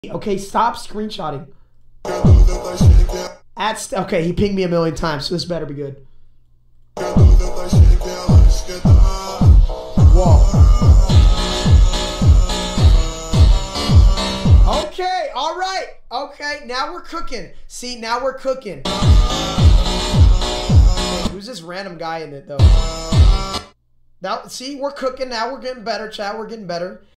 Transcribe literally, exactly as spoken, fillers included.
Okay, stop screenshotting. At st okay, he pinged me a million times, so this better be good. Whoa. Okay, all right. Okay, now we're cooking. See, now we're cooking. Hey, who's this random guy in it, though? Now, see, we're cooking. Now we're getting better, chat. We're getting better.